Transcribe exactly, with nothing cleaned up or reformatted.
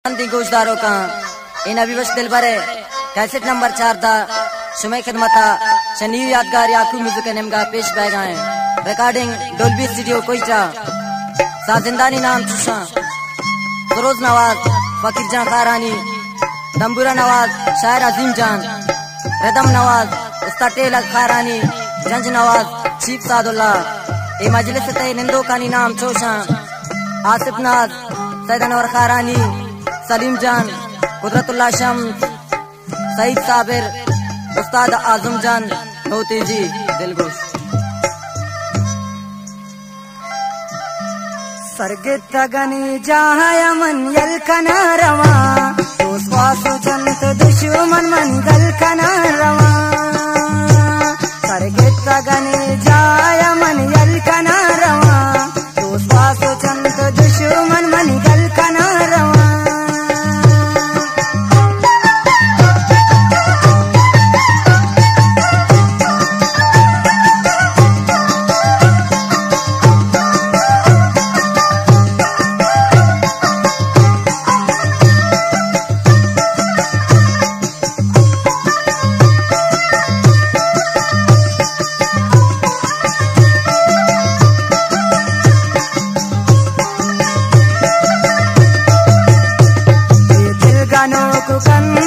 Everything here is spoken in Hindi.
गोशदारों का इन अभिवश दिल भरे कैसेट नंबर चार था शुमे खिदमता शनी यादगार याकू म्यूजिक नेमगा पेश बैगाए रिकॉर्डिंग डोल्बी स्टूडियो कोईचा साजिंदानी नाम चुशा सरोज नवाज फकीर जान खारानी दंबूरा नवाज शायर अजीम जान रदम नवाज उस्ताद टेल खारानी जंज नवाज चीफ सादुल्ला ए मजलिस ते निंदो कानी नाम चोशा आसिफ नाज सैयद अनवर खारानी सलीम जान कुदरतुल्लाह शम्स सईद साबिर उस्ताद आजम जान धोती जी दिलगोश सर्गित गनी जहाया मन यल कना रवा तो स्वासु जंत दुश्मन मन गल कना रवा सर्गित गनी जहाया मन यल कना रवा तो स्वासु जंत दुश्मन मन गल कना रवा Kan